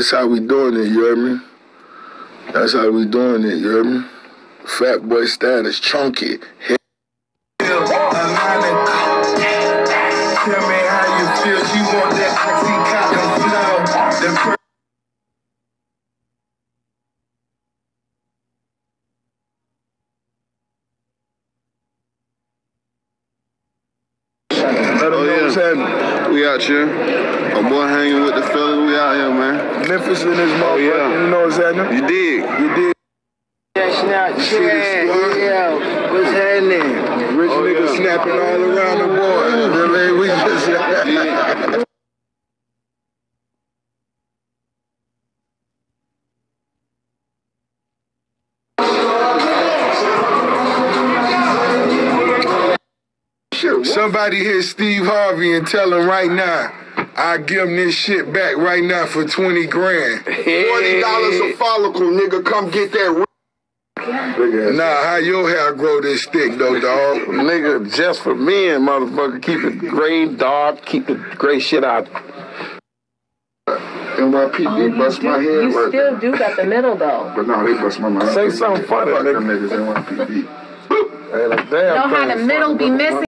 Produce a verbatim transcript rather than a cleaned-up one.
That's how we doing it, you hear me? That's how we doing it, you hear me? Fat boy status, chunky. Tell me how you feel, she want that oxycontin flow. Oh yeah, we out here. My boy hanging with the fellas, we out here, man. Memphis in this motherfucker, oh, yeah. You know what's happening? You dig? You dig? Yeah, Snapchat, yeah, what's happening? Rich oh, niggas yeah. snapping all around the board. Really, we just... Somebody hit Steve Harvey and tell him right now, I give him this shit back right now for twenty grand. Forty dollars a follicle, nigga. Come get that. Nah, how your hair grow this thick though, dog? Nigga, just for men, motherfucker. Keep it gray, dark, keep the gray shit out. N Y P D oh, bust do, my head. You right still there. do got the middle though. But no, they bust my mind. Say something funny, Fuck nigga. them niggas N Y P D. Hey, like, damn, know how the middle be missing.